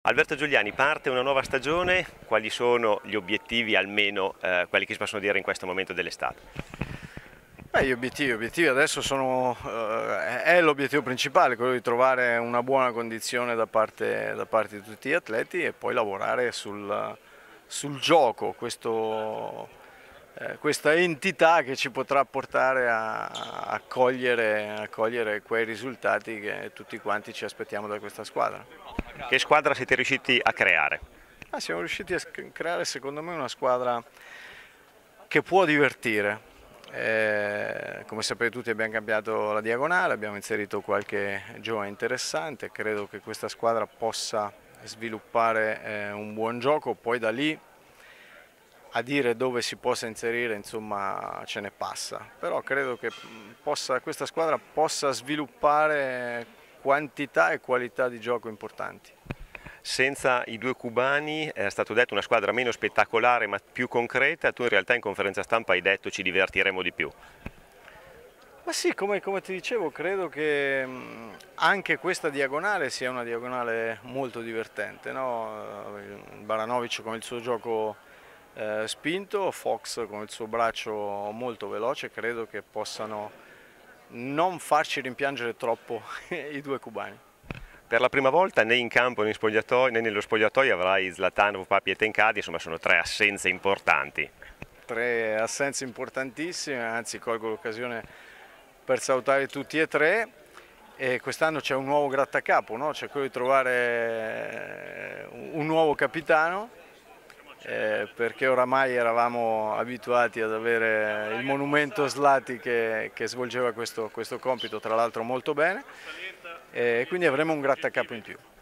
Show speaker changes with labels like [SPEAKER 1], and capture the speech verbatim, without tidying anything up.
[SPEAKER 1] Alberto Giuliani, parte una nuova stagione, quali sono gli obiettivi, almeno eh, quelli che si possono dire in questo momento dell'estate?
[SPEAKER 2] Beh, gli obiettivi, gli obiettivi adesso sono, eh, è l'obiettivo principale, quello di trovare una buona condizione da parte, da parte di tutti gli atleti e poi lavorare sul, sul gioco, questo, eh, questa entità che ci potrà portare a, a, cogliere, a cogliere quei risultati che tutti quanti ci aspettiamo da questa squadra.
[SPEAKER 1] Che squadra siete riusciti a creare?
[SPEAKER 2] Ah, siamo riusciti a creare secondo me una squadra che può divertire. Eh, come sapete tutti abbiamo cambiato la diagonale, abbiamo inserito qualche giovane interessante, credo che questa squadra possa sviluppare eh, un buon gioco, poi da lì a dire dove si possa inserire insomma ce ne passa, però credo che possa, questa squadra possa sviluppare quantità e qualità di gioco importanti.
[SPEAKER 1] Senza i due cubani è stato detto una squadra meno spettacolare ma più concreta, tu in realtà in conferenza stampa hai detto ci divertiremo di più.
[SPEAKER 2] Ma sì, come, come ti dicevo, credo che anche questa diagonale sia una diagonale molto divertente, no? Baranovic con il suo gioco eh, spinto, Fox con il suo braccio molto veloce, credo che possano non farci rimpiangere troppo i due cubani.
[SPEAKER 1] Per la prima volta né in campo né, in spogliatoio, né nello spogliatoio avrai Zlatanov, Papi e Tencadi, insomma sono tre assenze importanti.
[SPEAKER 2] Tre assenze importantissime, anzi colgo l'occasione per salutare tutti e tre. E quest'anno c'è un nuovo grattacapo, no? C'è quello di trovare un nuovo capitano, eh, perché oramai eravamo abituati ad avere il monumento Slati che, che svolgeva questo, questo compito, tra l'altro molto bene, e quindi avremo un grattacapo in più.